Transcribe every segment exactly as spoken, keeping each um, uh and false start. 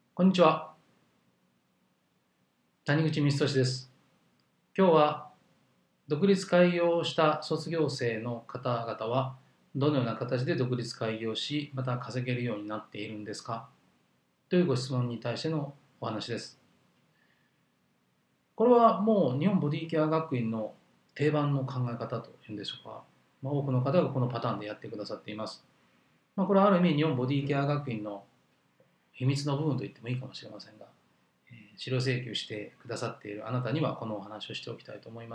こんにちは。谷口光俊です。今日は独立開業をした卒業生の方々はどのような形で独立開業し、また稼げるようになっているんですかというご質問に対してのお話です。これはもう日本ボディケア学院の定番の考え方というんでしょうか。まあ、多くの方がこのパターンでやってくださっています。まあ、これはある意味日本ボディケア学院の秘密の部分と言ってもいいかもしれませんが、資料請求してくださっているあなたにはこのお話をしておきたいと思います。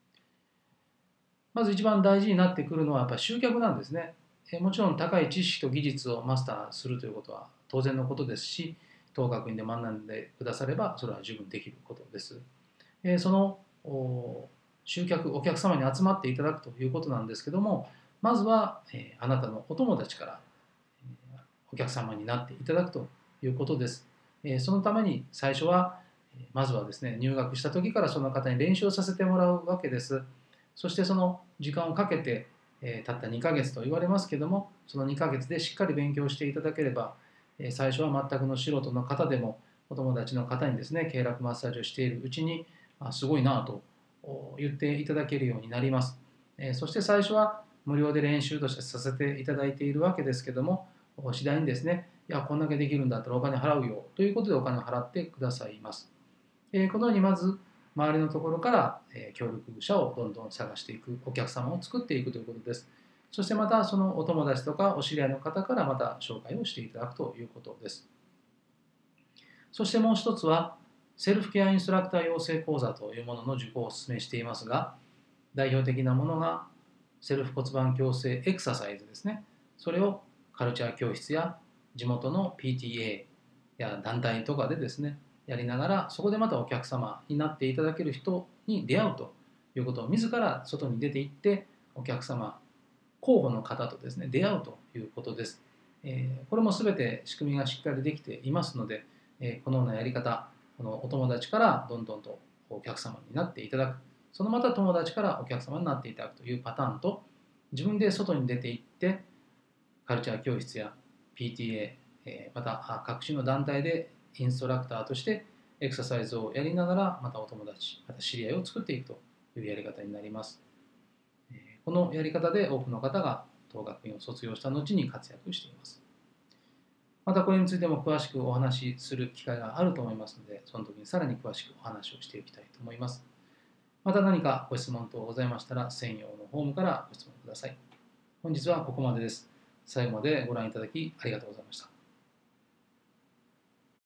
まず一番大事になってくるのはやっぱり集客なんですね。もちろん高い知識と技術をマスターするということは当然のことですし、当学院で学んでくださればそれは十分できることです。その集客、お客様に集まっていただくということなんですけども、まずはあなたのお友達からお客様になっていただくということです。そのために最初はまずはですね、入学した時からその方に練習をさせてもらうわけです。そしてその時間をかけて、えー、たったにかげつと言われますけども、そのにかげつでしっかり勉強していただければ、えー、最初は全くの素人の方でもお友達の方にですね、経絡マッサージをしているうちに、あ、すごいなと言っていただけるようになります。えー、そして最初は無料で練習としてさせていただいているわけですけども、次第にですね、いや、こんだけできるんだったらお金払うよということでお金を払ってくださいます。えー、このようにまず周りのところから、えー、協力者をどんどん探していく、お客様を作っていくということです。そしてまたそのお友達とかお知り合いの方からまた紹介をしていただくということです。そしてもう一つはセルフケアインストラクター養成講座というものの受講をお勧めしていますが、代表的なものがセルフ骨盤矯正エクササイズですね。それをカルチャー教室や地元の ピーティーエー や団体とかでですね、やりながら、そこでまたお客様になっていただける人に出会うということを自ら外に出ていってお客様、候補の方とですね、出会うということです。えー、これも全て仕組みがしっかりできていますので、えー、このようなやり方、このお友達からどんどんとお客様になっていただく、そのまた友達からお客様になっていただくというパターンと、自分で外に出ていってカルチャー教室や ピーティーエー、えー、また各種の団体でインストラクターとしてエクササイズをやりながらまたお友達、また知り合いを作っていくというやり方になります。このやり方で多くの方が当学院を卒業した後に活躍しています。またこれについても詳しくお話しする機会があると思いますので、その時にさらに詳しくお話をしていきたいと思います。また何かご質問等ございましたら、専用のフォームからご質問ください。本日はここまでです。最後までご覧いただきありがとうございました。